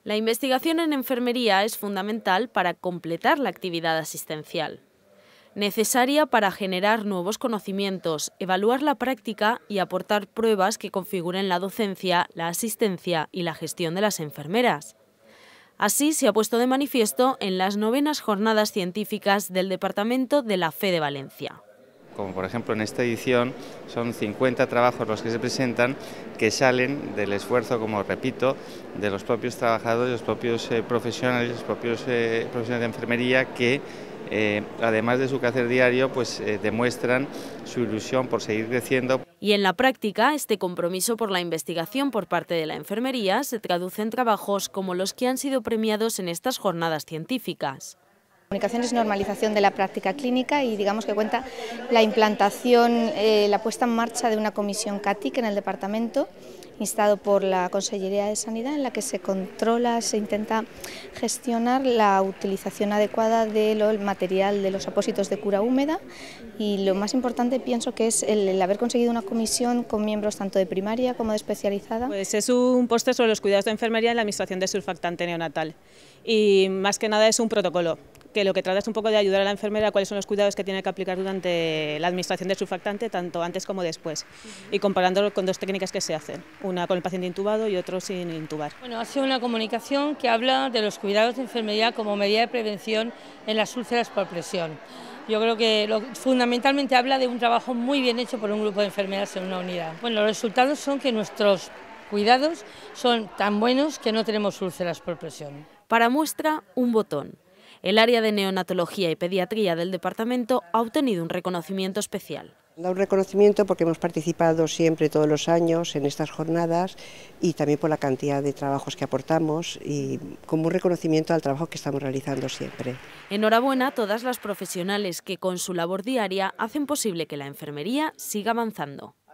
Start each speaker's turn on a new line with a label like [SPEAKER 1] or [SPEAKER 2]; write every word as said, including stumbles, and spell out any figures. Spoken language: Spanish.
[SPEAKER 1] La investigación en enfermería es fundamental para completar la actividad asistencial. Necesaria para generar nuevos conocimientos, evaluar la práctica y aportar pruebas que configuren la docencia, la asistencia y la gestión de las enfermeras. Así se ha puesto de manifiesto en las novenas jornadas científicas del Departamento de la Fe de Valencia.
[SPEAKER 2] Como por ejemplo en esta edición son cincuenta trabajos los que se presentan que salen del esfuerzo, como repito, de los propios trabajadores, los propios eh, profesionales, los propios eh, profesionales de enfermería que eh, además de su quehacer diario pues eh, demuestran su ilusión por seguir creciendo.
[SPEAKER 1] Y en la práctica, este compromiso por la investigación por parte de la enfermería se traduce en trabajos como los que han sido premiados en estas jornadas científicas.
[SPEAKER 3] Comunicación es normalización de la práctica clínica y digamos que cuenta la implantación, eh, la puesta en marcha de una comisión C A T I C en el departamento, instado por la Consellería de Sanidad, en la que se controla, se intenta gestionar la utilización adecuada del material de los apósitos de cura húmeda y lo más importante pienso que es el, el haber conseguido una comisión con miembros tanto de primaria como de especializada.
[SPEAKER 4] Pues es un póster sobre los cuidados de enfermería en la administración de surfactante neonatal y más que nada es un protocolo que lo que trata es un poco de ayudar a la enfermera a cuáles son los cuidados que tiene que aplicar durante la administración del surfactante, tanto antes como después, y comparándolo con dos técnicas que se hacen, una con el paciente intubado y otro sin intubar.
[SPEAKER 5] Bueno, ha sido una comunicación que habla de los cuidados de enfermería como medida de prevención en las úlceras por presión. Yo creo que lo, fundamentalmente habla de un trabajo muy bien hecho por un grupo de enfermeras en una unidad. Bueno, los resultados son que nuestros cuidados son tan buenos que no tenemos úlceras por presión.
[SPEAKER 1] Para muestra, un botón. El área de neonatología y pediatría del departamento ha obtenido un reconocimiento especial.
[SPEAKER 6] Da un reconocimiento porque hemos participado siempre todos los años en estas jornadas y también por la cantidad de trabajos que aportamos y como un reconocimiento al trabajo que estamos realizando siempre.
[SPEAKER 1] Enhorabuena a todas las profesionales que con su labor diaria hacen posible que la enfermería siga avanzando.